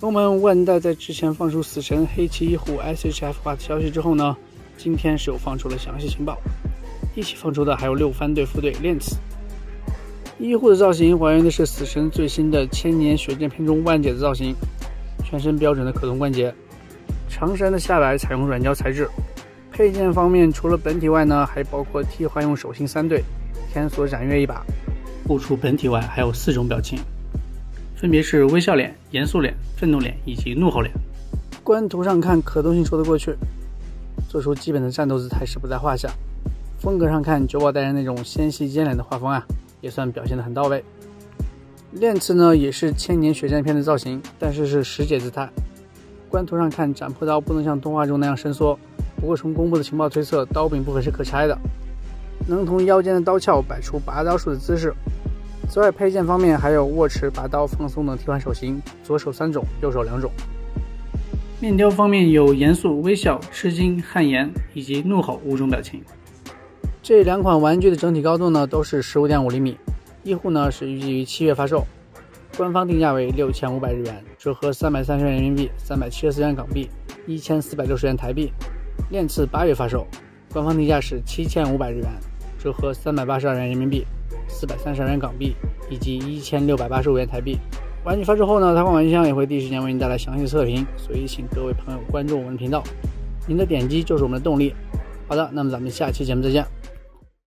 朋友们，万代在之前放出死神、黑崎一护 SHF 化的消息之后呢，今天是有放出了详细情报，一起放出的还有6番队副队链次。一护的造型还原的是死神最新的千年血剑篇中万解的造型，全身标准的可动关节，长衫的下摆采用软胶材质。配件方面，除了本体外呢，还包括替换用手心3对，天锁斩月一把。不除本体外，还有4种表情，分别是微笑脸、严肃脸、愤怒脸以及怒吼脸。观图上看，可动性说得过去，做出基本的战斗姿态是不在话下。风格上看，九保带人那种纤细尖脸的画风啊，也算表现得很到位。链次呢，也是千年血战篇的造型，但是是10解姿态。观图上看，斩破刀不能像动画中那样伸缩，不过从公布的情报推测，刀柄部分是可拆的，能从腰间的刀鞘摆出拔刀术的姿势。此外，配件方面还有握持、拔刀、放松等替换手型，左手3种，右手2种。面雕方面有严肃、微笑、吃惊、汗颜以及怒吼5种表情。这2款玩具的整体高度呢都是 15.5 厘米，一护呢是预计于7月发售，官方定价为6500日元，折合330元人民币、374元港币、1460元台币。链次8月发售，官方定价是7500日元，折合382元人民币、432元港币以及1685元台币。玩具发售后呢，台湾玩具箱也会第一时间为您带来详细测评，所以请各位朋友关注我们的频道，您的点击就是我们的动力。好的，那么咱们下期节目再见。